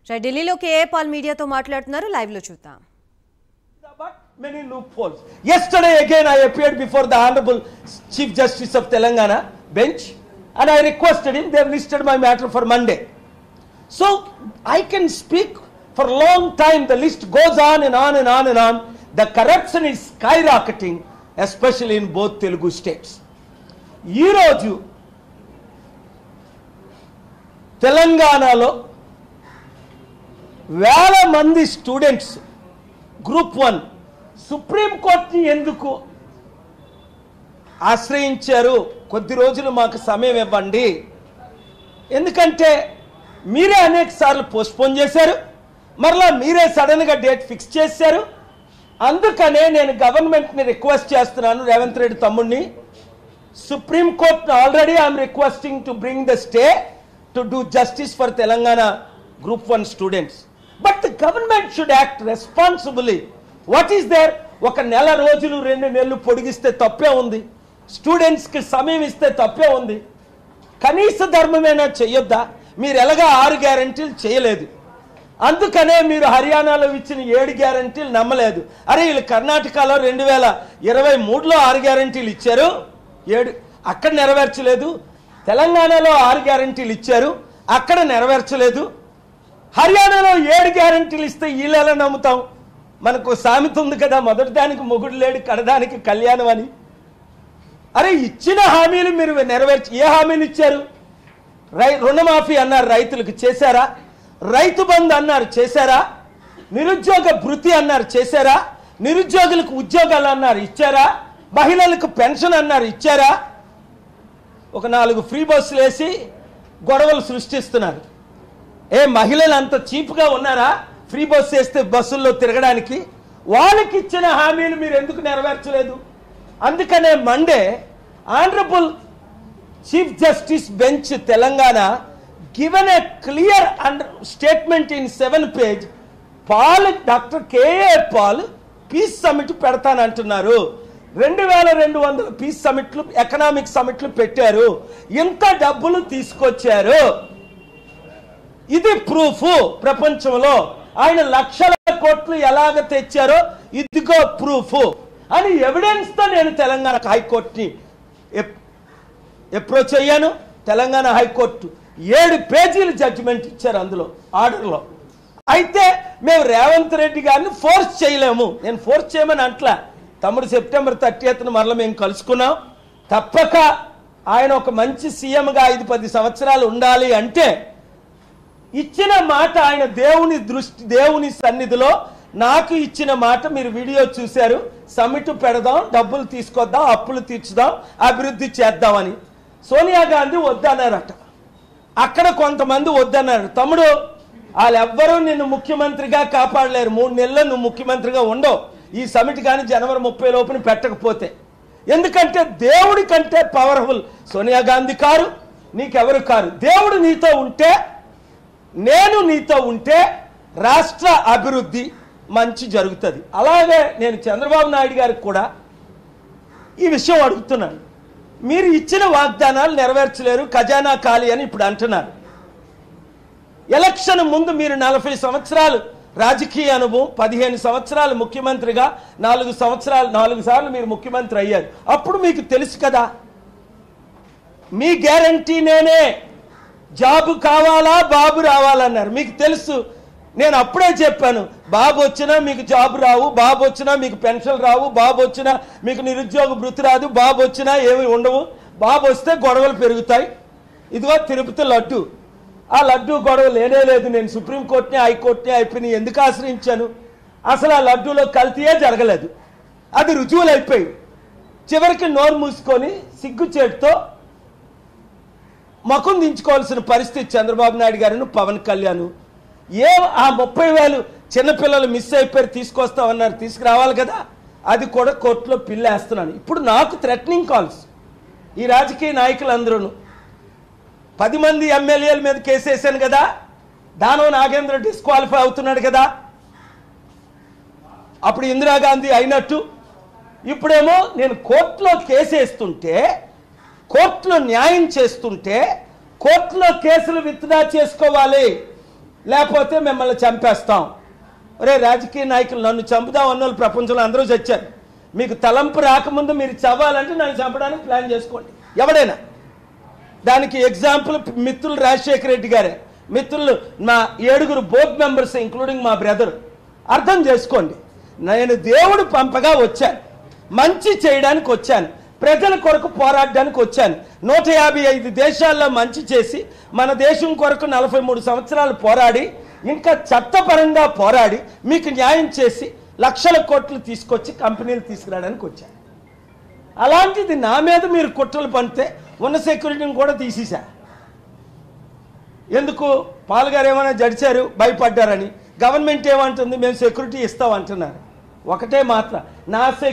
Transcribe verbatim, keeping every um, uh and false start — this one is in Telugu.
ఢిల్లీలో కేఏ పాల్ మీడియాతో మాట్లాడుతున్నారు, లైవ్ లో చూద్దాం. Many loopholes. Yesterday again I appeared before the Honorable Chief Justice of Telangana bench and I requested him. They have listed my matter for Monday. So I can speak for a long time. The list goes on and on and on and on. The corruption is skyrocketing, especially in both Telugu states. Ee roju Telanganalo వేల మంది స్టూడెంట్స్ గ్రూప్ వన్ సుప్రీం కోర్టుని ఎందుకు ఆశ్రయించారు? కొద్ది రోజులు మాకు సమయం ఇవ్వండి, ఎందుకంటే మీరే అనేక సార్లు పోస్ట్పోన్ చేశారు, మరలా మీరే సడన్గా డేట్ ఫిక్స్ చేశారు. అందుకనే నేను గవర్నమెంట్ని రిక్వెస్ట్ చేస్తున్నాను, రేవంత్ రెడ్డి తమ్ముడిని. Supreme court already I'm requesting to bring the stay to do justice for Telangana group one students. But the government should act responsibly. What is there? ఒక నెల రోజులు రెండు నెలలు పొడిగిస్తే తప్పే ఉంది, స్టూడెంట్స్కి సమయం ఇస్తే తప్పే ఉంది. కనీస ధర్మమేనా చెయ్యొద్దా? మీరు ఎలాగా ఆరు గ్యారంటీలు చేయలేదు, అందుకనే మీరు హర్యానాలో ఇచ్చిన ఏడు గ్యారంటీలు నమ్మలేదు. అరే వీళ్ళు కర్ణాటకలో రెండు వేల ఇరవై మూడులో ఆరు గ్యారంటీలు ఇచ్చారు, ఏడు అక్కడ నెరవేర్చలేదు. తెలంగాణలో ఆరు గ్యారంటీలు ఇచ్చారు, అక్కడ నెరవేర్చలేదు. హర్యానాలో ఏడు గ్యారంటీలు ఇస్తే వీళ్ళు ఎలా నమ్ముతాం? మనకు సామెత ఉంది కదా, మొదటి దానికి మొగుడు లేడు కడదానికి కళ్యాణం అని. అరే ఇచ్చిన హామీలు మీరు నెరవేర్చి ఏ హామీలు ఇచ్చారు? రై రుణమాఫీ అన్నారు, రైతులకు చేశారా? రైతు బంధు అన్నారు, చేశారా? నిరుద్యోగ భృతి అన్నారు, చేశారా? నిరుద్యోగులకు ఉద్యోగాలు అన్నారు, ఇచ్చారా? మహిళలకు పెన్షన్ అన్నారు, ఇచ్చారా? ఒక నాలుగు ఫ్రీ బస్సులు వేసి గొడవలు సృష్టిస్తున్నారు. ఏ మహిళలు అంత చీప్గా ఉన్నారా ఫ్రీ బస్సు వేస్తే బస్సుల్లో తిరగడానికి? వాళ్ళకి ఇచ్చిన హామీలు మీరు ఎందుకు నెరవేర్చలేదు? అందుకనే Monday honourable chief justice bench Telangana given a clear under statement in seven page. Paul doctor K A Paul peace summit పెడతానంటున్నారు. రెండు వేల రెండు వందల పీస్ సమిట్లు ఎకనామిక్ సమిట్లు పెట్టారు, ఇంత డబ్బులు తీసుకొచ్చారు. ఇది ప్రూఫ్. ప్రపంచంలో ఆయన లక్షల కోట్లు ఎలాగ తెచ్చారో ఇదిగో ప్రూఫ్ అని ఎవిడెన్స్ తో నేను తెలంగాణ హైకోర్టుని అప్రోచ్ అయ్యాను. తెలంగాణ హైకోర్టు ఏడు పేజీలు జడ్జిమెంట్ ఇచ్చారు అందులో ఆర్డర్లో. అయితే మేము రేవంత్ రెడ్డి గారిని ఫోర్స్ చేయలేము. నేను ఫోర్స్ చేయమని అంట్లా. తమ్ముడు సెప్టెంబర్ థర్టీయత్న మరలా మేము కలుసుకున్నాం. తప్పక ఆయన ఒక మంచి సీఎంగా ఐదు పది సంవత్సరాలు ఉండాలి అంటే ఇచ్చిన మాట, ఆయన దేవుని దృష్టి దేవుని సన్నిధిలో నాకు ఇచ్చిన మాట మీరు వీడియో చూశారు. సమిట్ పెడదాం, డబ్బులు తీసుకొద్దాం, అప్పులు తీర్చుదాం, అభివృద్ధి చేద్దామని. సోనియా గాంధీ వద్దన్నారట, అక్కడ కొంతమంది వద్దన్నారు. తమ్ముడు వాళ్ళెవ్వరూ నిన్ను ముఖ్యమంత్రిగా కాపాడలేరు. మూడు నెలలు నువ్వు ముఖ్యమంత్రిగా ఉండవు ఈ సమిట్ కానీ జనవరి ముప్పై లోపుని పెట్టకపోతే. ఎందుకంటే దేవుడి కంటే పవర్ఫుల్ సోనియా గాంధీ కారు, నీకెవరు కారు. దేవుడు నీతో ఉంటే, నేను నీతో ఉంటే రాష్ట్ర అభివృద్ధి మంచి జరుగుతుంది. అలాగే నేను చంద్రబాబు నాయుడు గారికి కూడా ఈ విషయం అడుగుతున్నాను. మీరు ఇచ్చిన వాగ్దానాలు నెరవేర్చలేరు, ఖజానా ఖాళీ అని ఇప్పుడు అంటున్నారు. ఎలక్షన్ ముందు మీరు నలభై సంవత్సరాలు రాజకీయ అనుభవం, పదిహేను సంవత్సరాలు ముఖ్యమంత్రిగా, నాలుగు సంవత్సరాలు నాలుగు సార్లు మీరు ముఖ్యమంత్రి అయ్యారు. అప్పుడు మీకు తెలుసు కదా, మీ గ్యారంటీ నేనే, జాబు కావాలా బాబు రావాలన్నారు. మీకు తెలుసు. నేను అప్పుడే చెప్పాను, బాబు వచ్చినా మీకు జాబు రావు, బాబు వచ్చినా మీకు పెన్షన్ రావు, బాబు వచ్చినా మీకు నిరుద్యోగ భృతి రాదు, బాబు వచ్చినా ఏమి ఉండవు, బాబు వస్తే గొడవలు పెరుగుతాయి. ఇదిగో తిరుపతి లడ్డు, ఆ లడ్డు గొడవ లేనే లేదు. నేను సుప్రీంకోర్టుని హైకోర్టుని అయిపోయి ఎందుకు ఆశ్రయించాను? అసలు ఆ లడ్డూలో కల్తీయే జరగలేదు, అది రుజువులు అయిపోయి చివరికి నోరు మూసుకొని సిగ్గుచేటుతో మకుం దించుకోవాల్సిన పరిస్థితి చంద్రబాబు నాయుడు గారిని, పవన్ కళ్యాణ్. ఏ ఆ ముప్పై వేలు చిన్నపిల్లలు మిస్ అయిపోయారు, తీసుకొస్తామన్నారు, తీసుకురావాలి కదా, అది కూడా కోర్టులో పిల్లేస్తున్నాను. ఇప్పుడు నాకు థ్రెటనింగ్ కాల్స్. ఈ రాజకీయ నాయకులందరూ పది మంది ఎమ్మెల్యేల మీద కేసు వేసాను కదా, దానవ నాగేంద్ర డిస్క్వాలిఫై అవుతున్నాడు కదా, అప్పుడు ఇందిరాగాంధీ అయినట్టు ఇప్పుడేమో నేను కోర్టులో కేసు వేస్తుంటే, కోర్టులో న్యాయం చేస్తుంటే కోర్టులో కేసులు విత్డ్రా చేసుకోవాలి. లేకపోతే మిమ్మల్ని చంపేస్తాం. ఒరే రాజకీయ నాయకులు, నన్ను చంపుదాం అన్న వాళ్ళు ప్రపంచంలో అందరూ చచ్చారు. మీకు తలంపు రాకముందు మీరు చవ్వాలంటే నన్ను చంపడానికి ప్లాన్ చేసుకోండి ఎవడైనా. దానికి ఎగ్జాంపుల్ మిత్రులు రాజశేఖర రెడ్డి గారే, మిత్రులు మా ఏడుగురు బోర్డ్ మెంబర్స్ ఇంక్లూడింగ్ మా బ్రదర్. అర్థం చేసుకోండి, నేను దేవుడు పంపగా వచ్చాను, మంచి చేయడానికి వచ్చాను, ప్రజల కొరకు పోరాడడానికి వచ్చాను. నూట యాభై ఐదు దేశాల్లో మంచి చేసి మన దేశం కొరకు నలభై మూడు సంవత్సరాలు పోరాడి ఇంకా చట్టపరంగా పోరాడి మీకు న్యాయం చేసి లక్షల కోట్లు తీసుకొచ్చి కంపెనీలు తీసుకురావడానికి వచ్చాను. అలాంటిది నా మీద మీరు కుట్రలు పంపితే ఉన్న సెక్యూరిటీని కూడా తీసేశా. ఎందుకు? పాల్గారు ఏమైనా జడిచారు, భయపడ్డారని. గవర్నమెంట్ ఏమంటుంది, మేము సెక్యూరిటీ ఇస్తాం అంటున్నారు. ఒకటే మాత్రం, నా